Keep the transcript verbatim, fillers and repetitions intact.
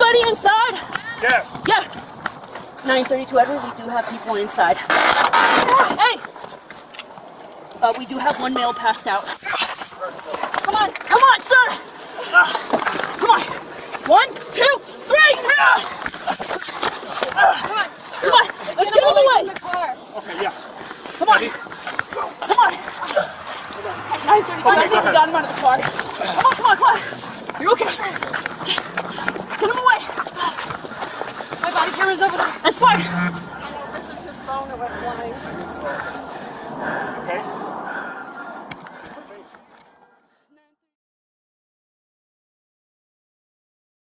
Everybody inside? Yes. Yeah. nine thirty-two Edward, we do have people inside. Hey! Uh, we do have one male passed out. Come on, come on, sir! Uh, come on. One, two, three! Uh, come on, come on. Let's get him away. Okay, yeah. Come on. Come on. nine thirty-two, I think we got him out of the car. Come on, come on, come on. You're okay. Get him away. My body camera's over there. That's fine. This is his phone that went flying. Okay.